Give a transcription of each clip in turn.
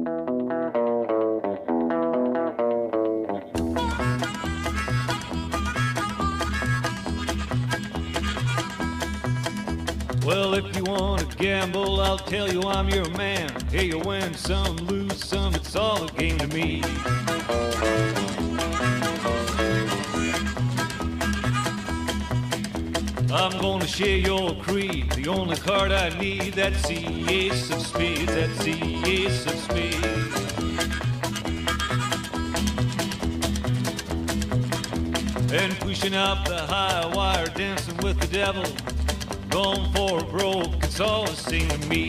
Well, if you want to gamble, I'll tell you I'm your man. Hey, you win some, lose some, it's all a game to me. I'm gonna share your creed. The only card I need, that's the ace of spades, that's the ace of spades. And pushing up the high wire, dancing with the devil, going for a broke, it's all the same to me.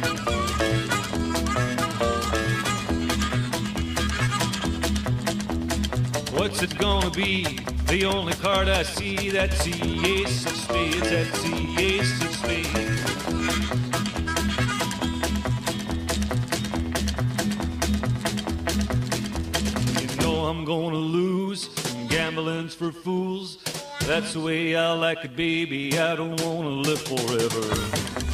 What's it gonna be? The only card I see, that's the ace of spades, that's the ace of spades. You know I'm gonna lose, gambling's for fools. That's the way I like it, baby, I don't wanna live forever.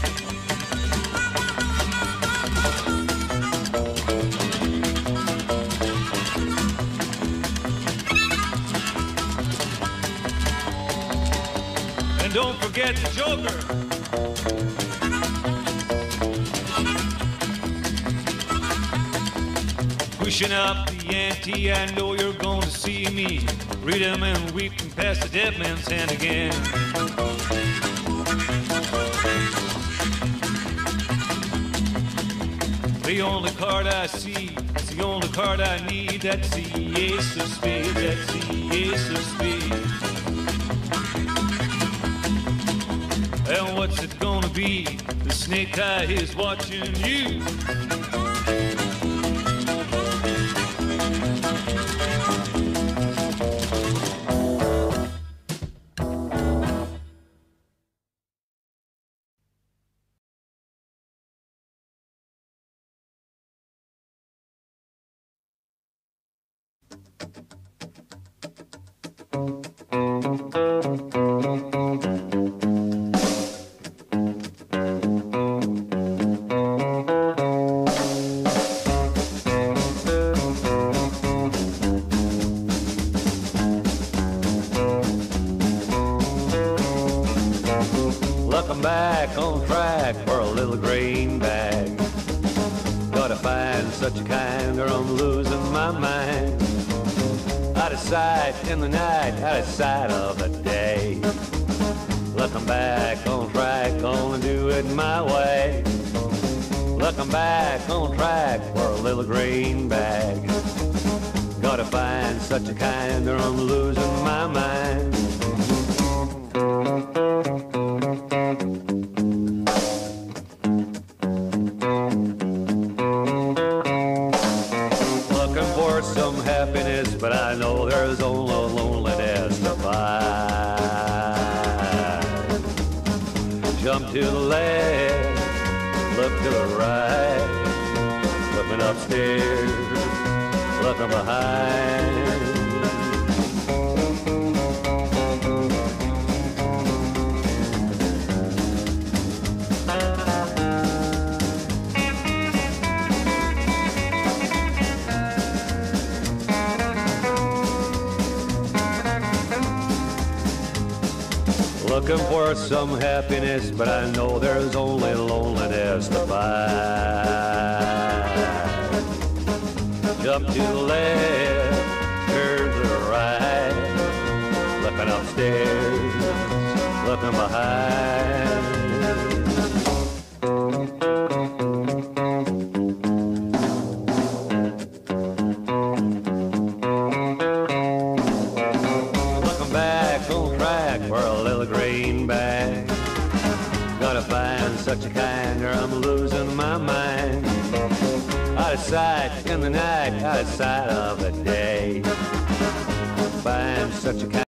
Don't forget the joker. Pushing up the ante, I know you're going to see me. Read him and weep and pass the dead man's hand again. The only card I see, it's the only card I need. That's the ace of spades, that's the ace of spades. And what's it gonna be? The snake eye is watching you. Looking back on track for a little greenback. Gotta find such a kind or I'm losing my mind. Out of sight in the night, out of sight of the day. Looking back on track, gonna do it my way. Looking back on track for a little greenback. Gotta find such a kind or I'm losing my mind. For some happiness, but I know there's only loneliness to find. Jump to the left, look to the right, looking upstairs, looking behind. Looking for some happiness, but I know there's only loneliness to find. Jump to the left, turn to the right, looking upstairs, looking behind. For a little greenback, gotta find such a kind or I'm losing my mind. Out of sight in the night, out of sight of the day. Find such a kind.